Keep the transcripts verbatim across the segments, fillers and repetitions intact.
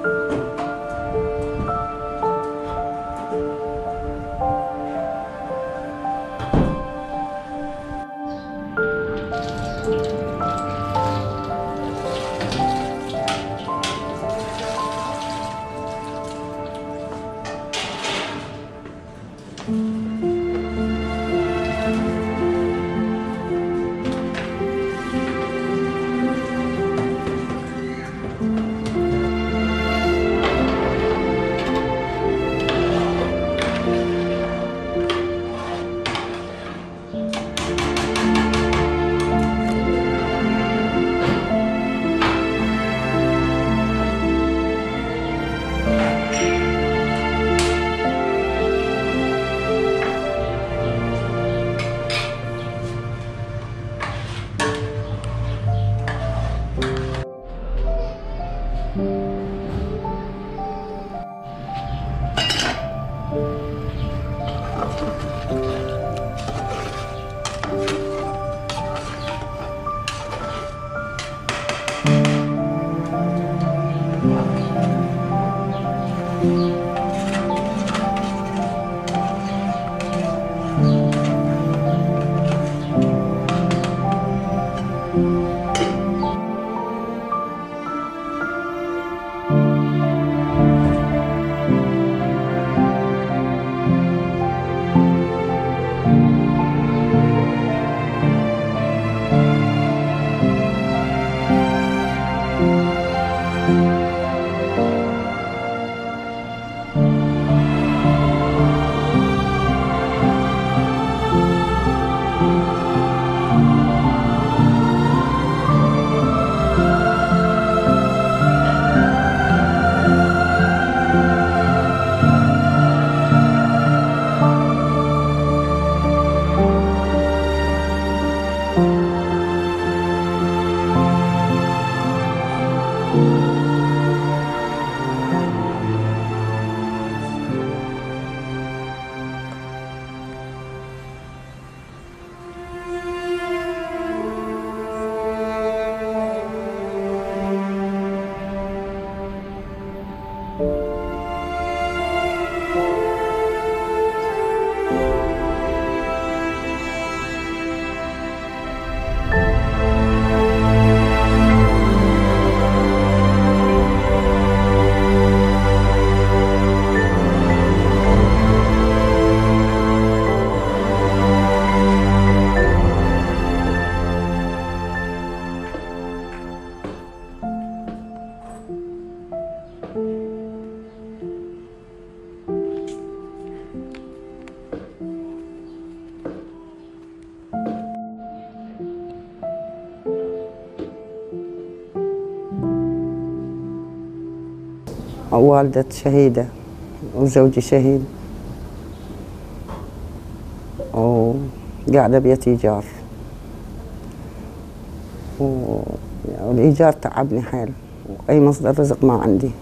والدة شهيدة وزوجي شهيد، وقاعدة بيت إيجار، والإيجار تعبني حيل، وأي مصدر رزق ما عندي،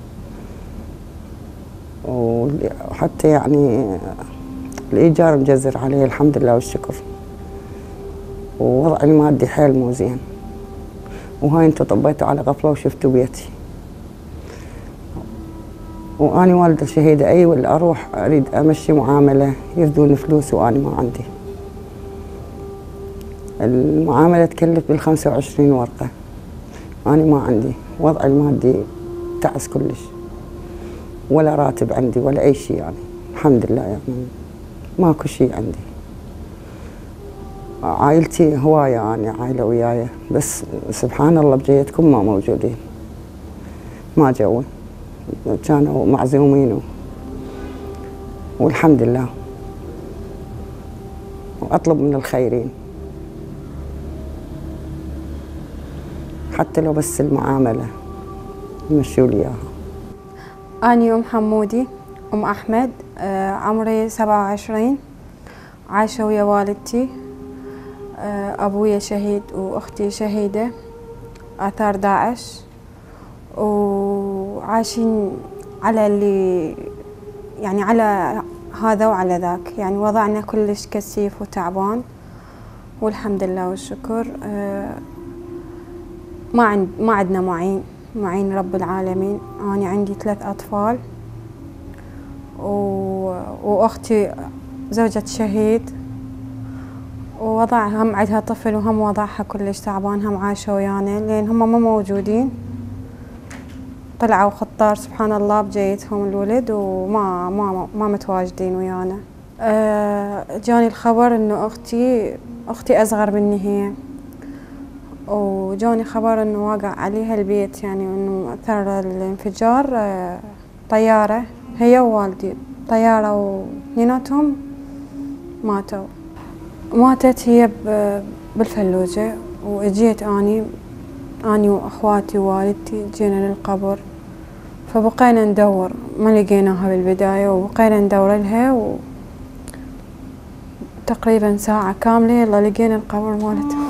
وحتى يعني الإيجار مجزر عليه الحمد لله والشكر، ووضعي المادي حيل مو زين، وهاي انتو طبيتوا على غفلة وشفتوا بيتي. وأنا والدة شهيدة، أي ولا أروح أريد أمشي معاملة يردون فلوس وأنا ما عندي. المعاملة تكلف بالخمسة وعشرين ورقة، أنا ما عندي، وضعي المادي تعس كلش، ولا راتب عندي ولا أي شيء يعني، الحمد لله يعني ماكو شيء عندي. عائلتي هواية يعني عائلة وياي، بس سبحان الله بجيتكم ما موجودين، ما جوا، كانوا معزومين والحمد لله. وأطلب من الخيرين حتى لو بس المعاملة يمشوا لي إياها. أنا أم حمودي، أم أحمد، آه عمري سبعة وعشرين، عايشة ويا والدتي، آه أبويا شهيد وأختي شهيدة آثار داعش، وعايشين على اللي يعني على هذا وعلى ذاك، يعني وضعنا كلش كثيف وتعبان، والحمد لله والشكر. آه ما عند ما عندنا معين. معين رب العالمين. أنا عندي ثلاث أطفال و... وأختي زوجة شهيد، ووضعها هم عندها طفل وهم وضعها كلش تعبان، هم عايشة ويانا لأن هم ما موجودين، طلعوا خطار سبحان الله بجيتهم الولد وما ما ما متواجدين ويانا. أه جاني الخبر إنه أختي أختي أصغر مني هي، وجاني خبر إنه واقع عليها البيت، يعني إنه أثر الانفجار أه طيارة، هي ووالدي طيارة واثنيناتهم ماتوا. ماتت هي بالفلوجة، وإجيت أني أني وأخواتي ووالدتي جينا للقبر، فبقينا ندور ما لقيناها بالبداية، وبقينا ندور لها و تقريبا ساعة كاملة يلا لقينا القبر مالتها.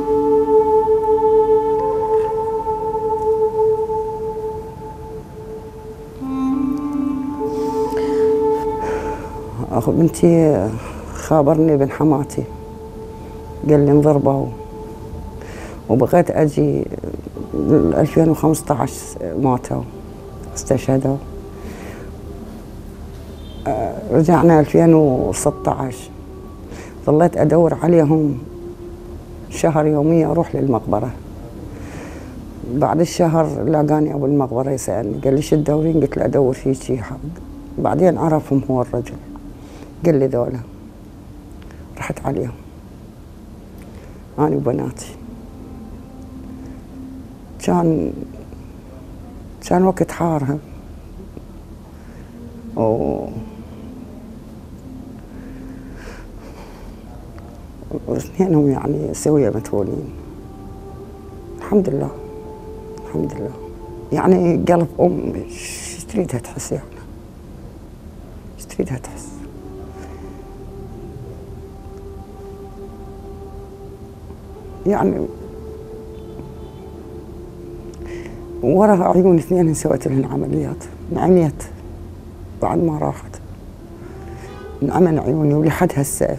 أخو بنتي خابرني ابن حماتي قال لي انضربوا، وبقيت أجي ألفين وخمسة عشر ماتوا استشهدوا. رجعنا ألفين وستة عشر ظليت أدور عليهم شهر يوميا أروح للمقبرة. بعد الشهر لاقاني أبو المقبرة يسألني قال لي شو تدورين؟ قلت له أدور في شي حق. بعدين عرفهم هو الرجل، قال لي ذولا. رحت عليهم أنا وبناتي. كان كان وقت حارهم و واثنينهم يعني سوية متولين. الحمد لله الحمد لله. يعني قلب أم ايش تريدها تحس؟ يعني ايش تريدها تحس؟ يعني وراها عيون اثنين سويت لهن عمليات، انعميت بعد ما راحت، انعمن عيوني ولحد هسه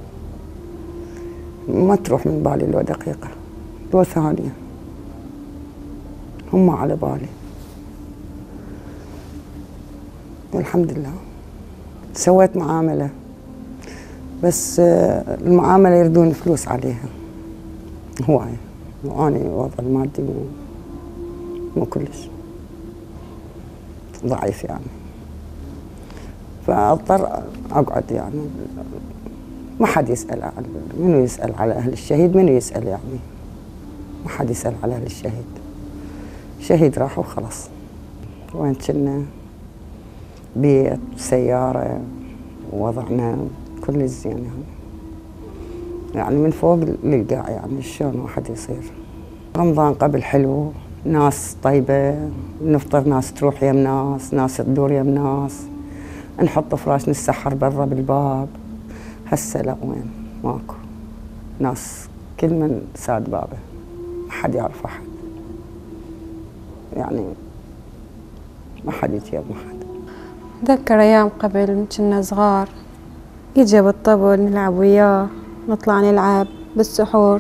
ما تروح من بالي لو دقيقة لو ثانية، هم على بالي. والحمد لله سويت معاملة، بس المعاملة يردون فلوس عليها هواية، وأنا وضع المادي مو مو كلش ضعيف يعني، فاضطر اقعد يعني ما حد يسأل عن منو يسأل على أهل الشهيد، منو يسأل يعني ما حد يسأل على أهل الشهيد. شهيد راح وخلاص. وين كنا بيت سيارة ووضعنا كل زين يعني يعني من فوق للقاع يعني شلون واحد يصير. رمضان قبل حلو، ناس طيبة، نفطر ناس تروح يم ناس، ناس تدور يم ناس، نحط فراش نتسحر برا بالباب. هسه لا، وين ماكو ناس، كل من ساد بابه، ما حد يعرف احد يعني، ما حد يجي يم احد. أتذكر أيام قبل كنا صغار يجي بالطبل نلعب وياه، نطلع نلعب بالسحور،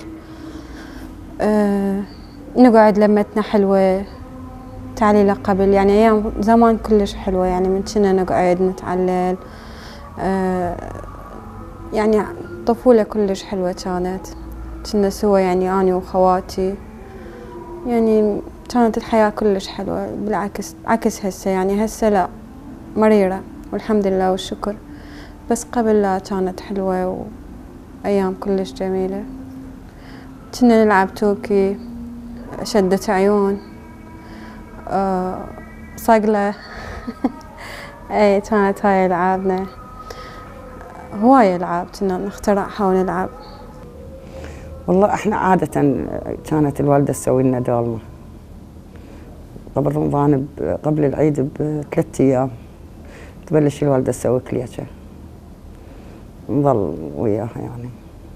أه نقعد لمتنا حلوة. تعليلة قبل يعني أيام زمان كلش حلوة، يعني من كنا نقعد نتعلل، أه يعني طفولة كلش حلوة كانت. كنا سوا يعني أنا وخواتي، يعني كانت الحياة كلش حلوة. بالعكس عكس هسه، يعني هسه لا مريرة والحمد لله والشكر، بس قبل لا كانت حلوة وأيام كلش جميلة. كنا نلعب توكي، شدة عيون، أه صقلة اي كانت هاي ألعابنا، هواية ألعاب كنا نخترعها ونلعب. والله احنا عادة كانت الوالدة تسوي لنا دولمة قبل رمضان، قبل العيد بثلاث ايام تبلش الوالدة تسوي كليشة، نظل وياها يعني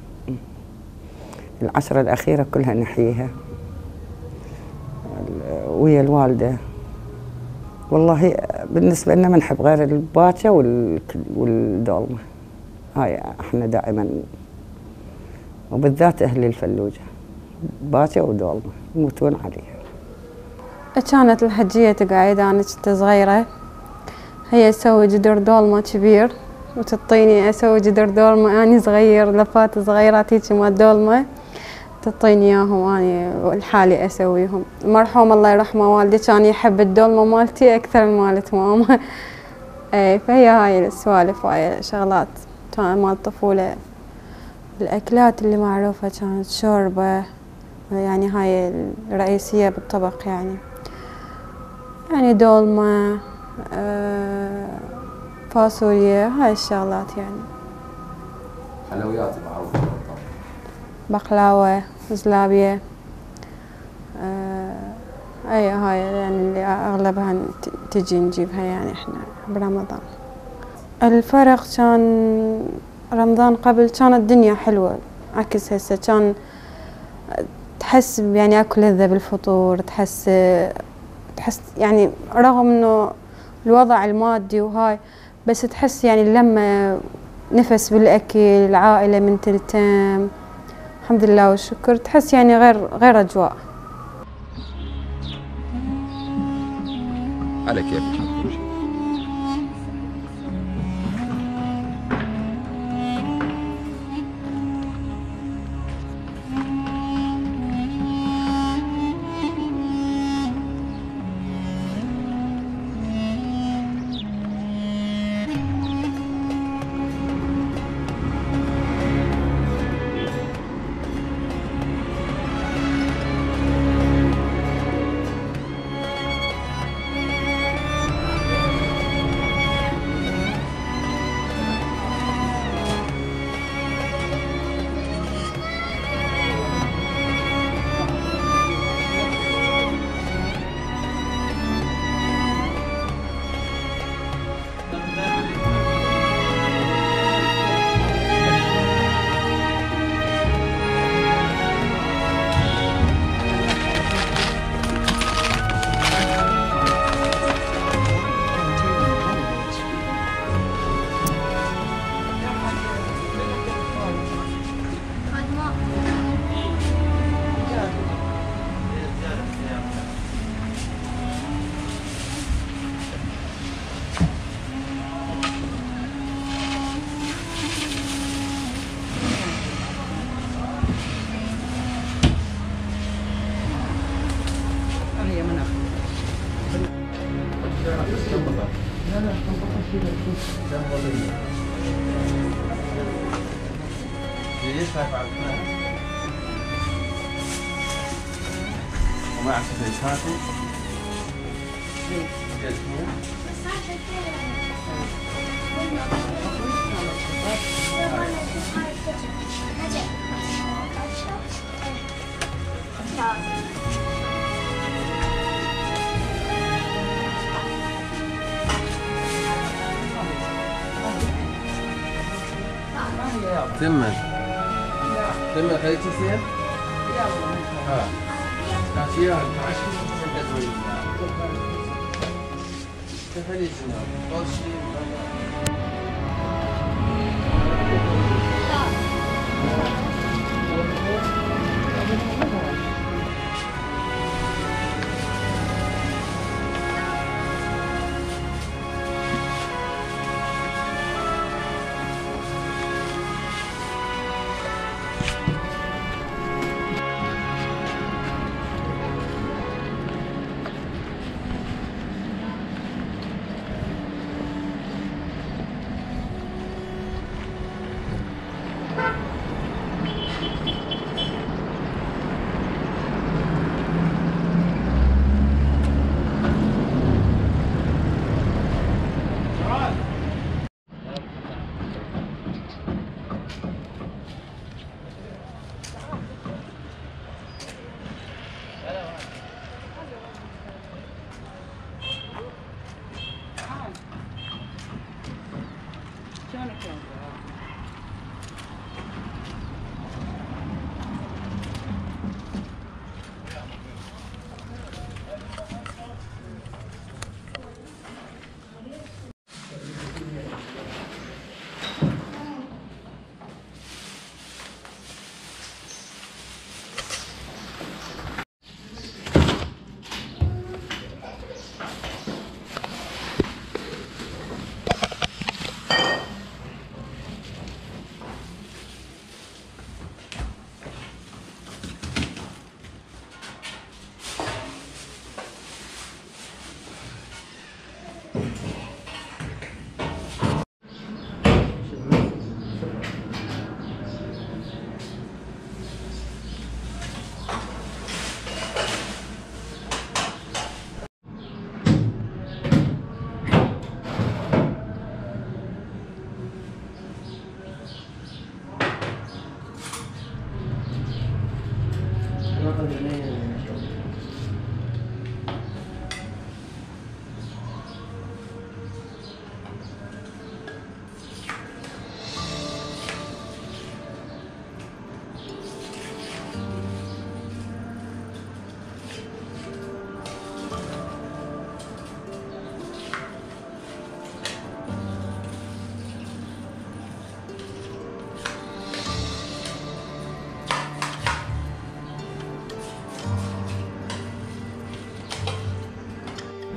العشرة الأخيرة كلها نحييها ويا الوالدة. والله بالنسبة لنا ما نحب غير الباكة والدولمة، هاي احنا دائما، وبالذات أهل الفلوجة باكة ودولمة يموتون عليها. كانت الحجية تقعد، أنا كنت صغيرة، هي تسوي جدر دولمة كبير وتعطيني أسوي جدر دولمة أني صغير، لفات صغيرات هيجي مال دولمة تعطيني إياهم أني لحالي أسويهم. المرحوم الله يرحمه والدي كان يحب الدولمة مالتي أكثر من مالت ماما. اي فهي هاي السوالف وهاي شغلات كان مال الطفولة. الأكلات اللي معروفة كانت شوربة، يعني هاي الرئيسية بالطبق، يعني يعني دولمة، آه فاصوليا، هاي الشغلات يعني. حلويات معروفة بالطبع. بقلاوة، زلابية، آه أي هاي يعني اللي أغلبها تجي نجيبها يعني إحنا برمضان. الفرق كان رمضان قبل كانت الدنيا حلوة عكس هسه، كان تحس يعني أكل لذة بالفطور، تحس تحس يعني رغم إنه الوضع المادي وهاي، بس تحس يعني لما نفس بالأكل، العائلة من تلتم الحمد لله والشكر، تحس يعني غير غير أجواء. على كيفك. ليش ما فعلتها؟ وما عرفت ايش هاتي؟ تمن تمن خليك تصير؟ ها كاشيان عشان تدوي تخلي شنو؟ أول شيء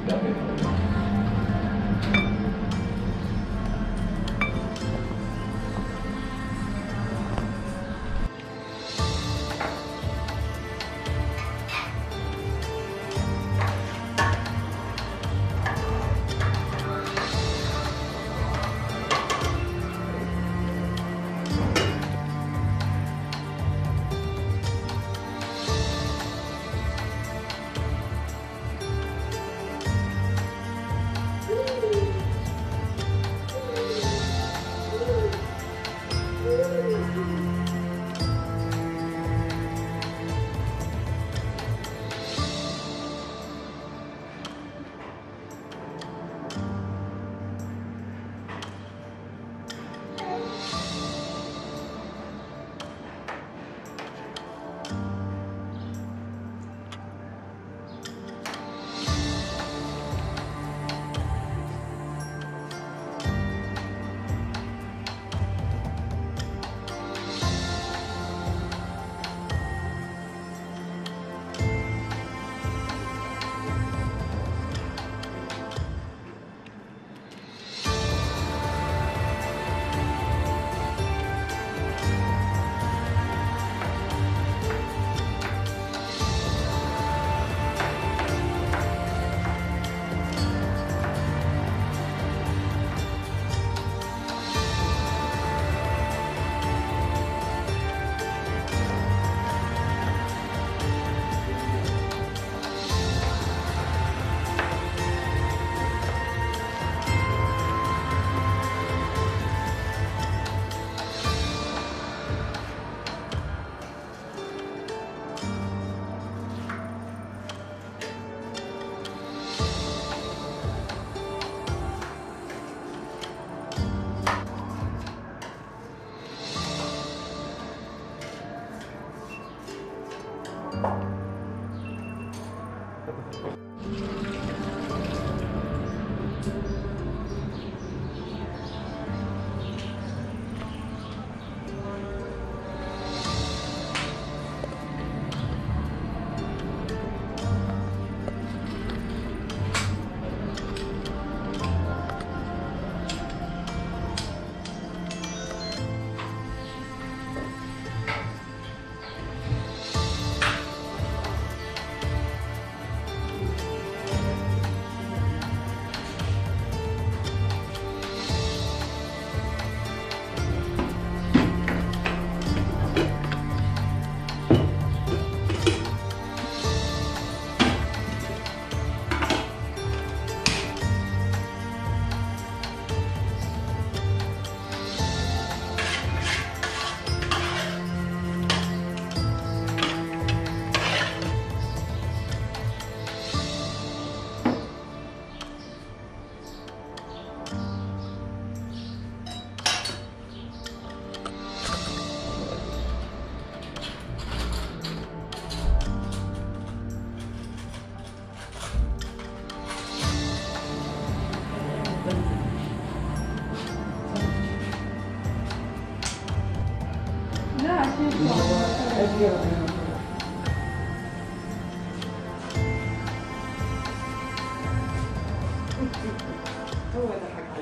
هو ضحك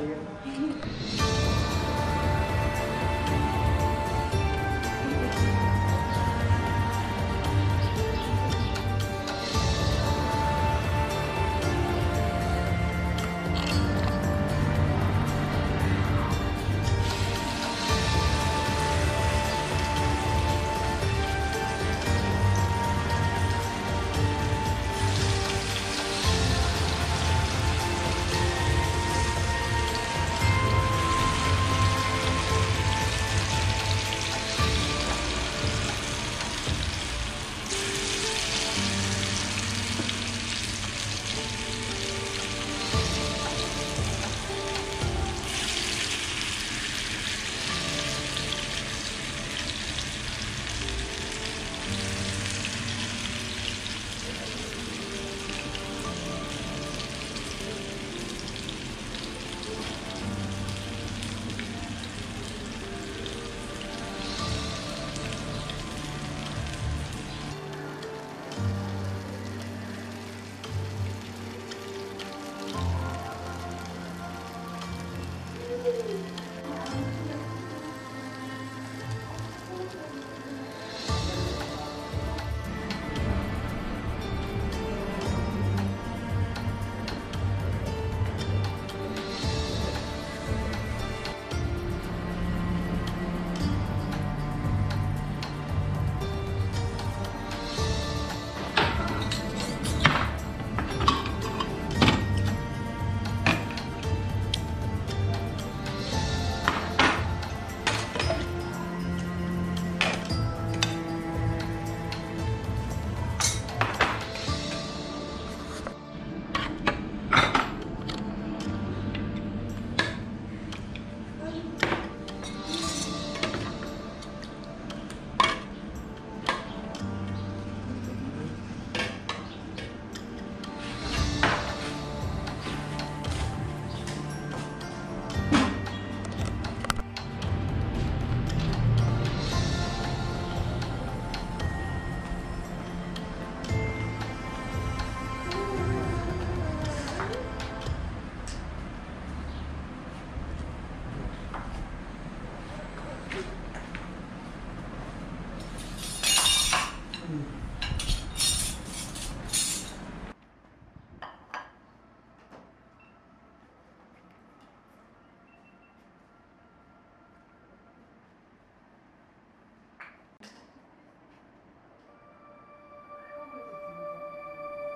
عليهم.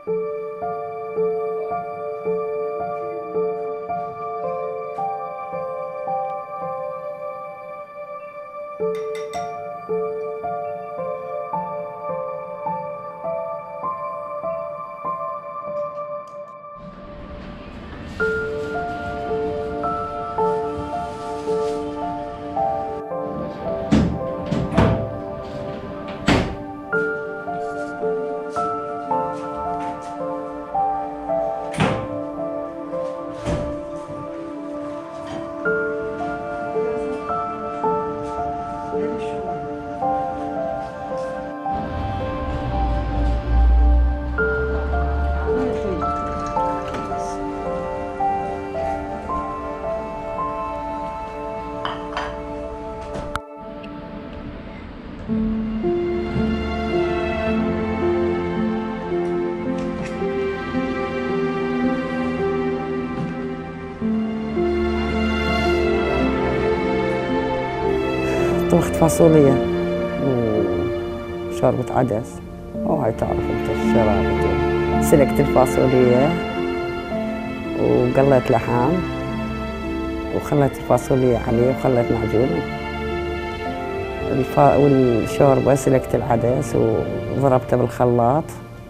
طبخت فاصوليا وشوربة عدس، وهاي تعرف انت الشرابة. سلقت الفاصوليا وقليت لحم وخليت الفاصوليا عليه وخليت معجون. الفا... والشوربة سلقت العدس وضربته بالخلاط،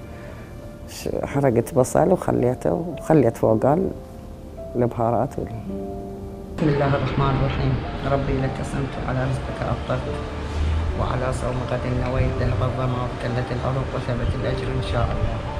حرقت بصل وخليته وخليت فوقه البهارات. بسم الله الرحمن الرحيم. ربي لك قسمت على رزقك أفطرت، وعلى صوم غد نويت، ذهب الظما وابتلت العروق وثبت الأجر إن شاء الله.